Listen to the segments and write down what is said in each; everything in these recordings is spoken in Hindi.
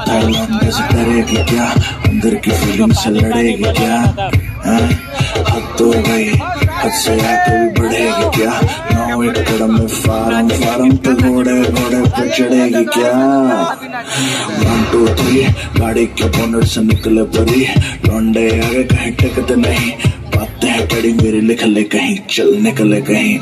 थाईलैंड से डरेगी क्या, अंदर की फीलिंग से लड़ेगी क्या, हद तो गई, हद से आके भी बढ़ेगी क्या, 9 एकड़ में फार्म पे घोड़े पे चढ़ेगी क्या। 1 2 3 गाड़ी के बोनट से निकले परी, लौंडे आगे कहीं टिकते नहीं, बातें हैं कड़ी मेरी लिख ले कहीं, चल निकले कहीं।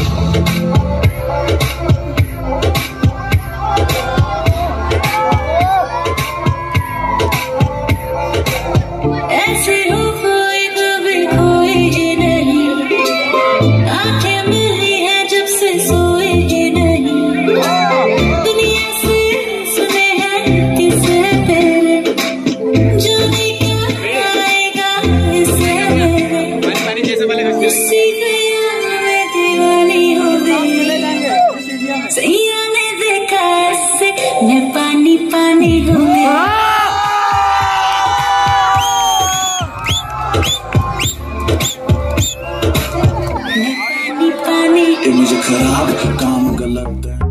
पानी पानी हो गया। मुझे खराब काम गलत है।